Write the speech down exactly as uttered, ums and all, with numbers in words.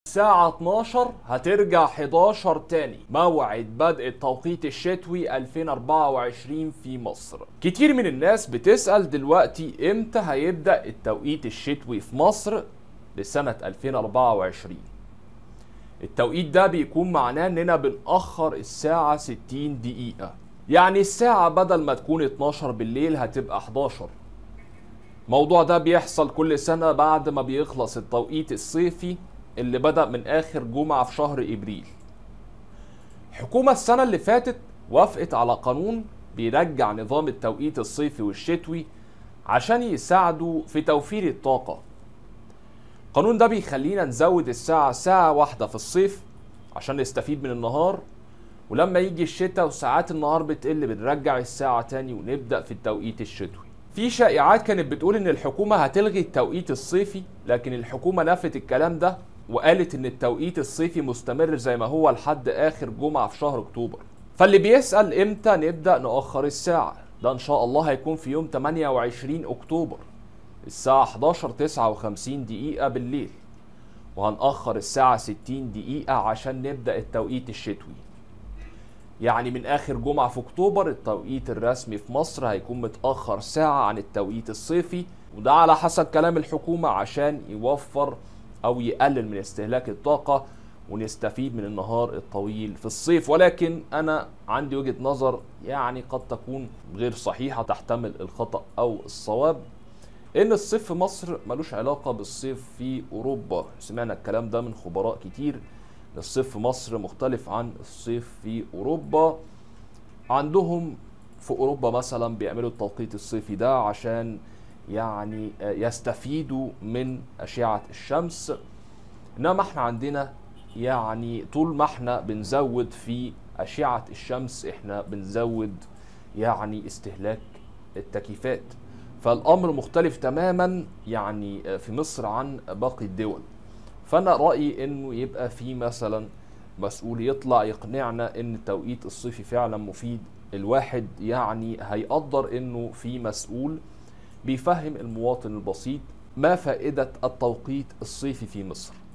الساعة اتناشر هترجع حداشر تاني موعد بدء التوقيت الشتوي ألفين وأربعة وعشرين في مصر. كتير من الناس بتسأل دلوقتي امتى هيبدأ التوقيت الشتوي في مصر لسنة ألفين وأربعة وعشرين. التوقيت ده بيكون معناه اننا بنأخر الساعة ستين دقيقة، يعني الساعة بدل ما تكون اتناشر بالليل هتبقى حداشر. الموضوع ده بيحصل كل سنة بعد ما بيخلص التوقيت الصيفي اللي بدأ من آخر جمعة في شهر إبريل. الحكومة السنة اللي فاتت وافقت على قانون بيرجع نظام التوقيت الصيفي والشتوي عشان يساعدوا في توفير الطاقة. القانون ده بيخلينا نزود الساعة ساعة واحدة في الصيف عشان نستفيد من النهار، ولما يجي الشتاء وساعات النهار بتقل بنرجع الساعة تاني ونبدأ في التوقيت الشتوي. في شائعات كانت بتقول ان الحكومة هتلغي التوقيت الصيفي، لكن الحكومة نفت الكلام ده وقالت ان التوقيت الصيفي مستمر زي ما هو لحد اخر جمعة في شهر اكتوبر. فاللي بيسأل امتى نبدأ نأخر الساعة، ده ان شاء الله هيكون في يوم تمانية وعشرين اكتوبر الساعة حداشر تسعة وخمسين دقيقة بالليل، وهنأخر الساعة ستين دقيقة عشان نبدأ التوقيت الشتوي. يعني من آخر جمعة في أكتوبر التوقيت الرسمي في مصر هيكون متأخر ساعة عن التوقيت الصيفي، وده على حسب كلام الحكومة عشان يوفر أو يقلل من استهلاك الطاقة ونستفيد من النهار الطويل في الصيف. ولكن أنا عندي وجهة نظر يعني قد تكون غير صحيحة، تحتمل الخطأ أو الصواب، إن الصيف في مصر ملوش علاقة بالصيف في أوروبا. سمعنا الكلام ده من خبراء كتير. الصيف في مصر مختلف عن الصيف في أوروبا. عندهم في أوروبا مثلا بيعملوا التوقيت الصيفي ده عشان يعني يستفيدوا من أشعة الشمس، إنما احنا عندنا يعني طول ما احنا بنزود في أشعة الشمس احنا بنزود يعني استهلاك التكييفات. فالأمر مختلف تماما يعني في مصر عن باقي الدول. فأنا رأيي إنه يبقى في مثلا مسؤول يطلع يقنعنا إن التوقيت الصيفي فعلا مفيد. الواحد يعني هيقدر إنه في مسؤول بيفهم المواطن البسيط ما فائدة التوقيت الصيفي في مصر.